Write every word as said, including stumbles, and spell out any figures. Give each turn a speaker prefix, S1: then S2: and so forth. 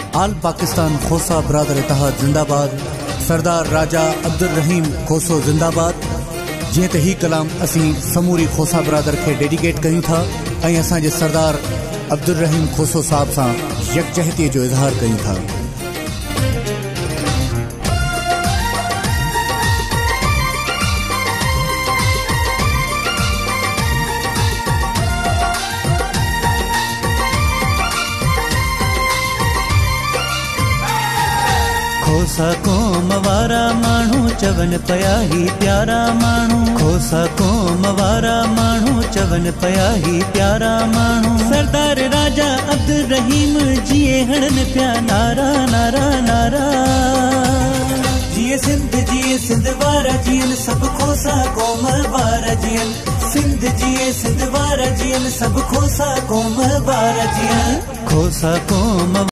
S1: आल पाकिस्तान खोसा ब्रादर इतिहाद जिंदाबाद। सरदार राजा अब्दुल रहीम खोसो जिंदाबाद। जी तो ही कलाम असी समूरी खोसा ब्रादर के डेडिकेट कयूं था ऐं असांजे सरदार अब्दुल रहीम खोसो साहब सां यकजहती जो इजहार कयूं था। खोसा कोम वारा माण्हू चवन पया ही प्यारा माण्हू। खोसा कोम वारा माण्हू चवन पया ही प्यारा माण्हू। सरदार राजा अब्दुल रहीम जिए हणन पिया नारा नारा नारा। जिए सिंध जिए सिंध वारा जियन सब खोसा कोम वारा जियन। सिंध जिए सिंध वारा जियन सब खोसा कोम वारा जियन। खोसा कोम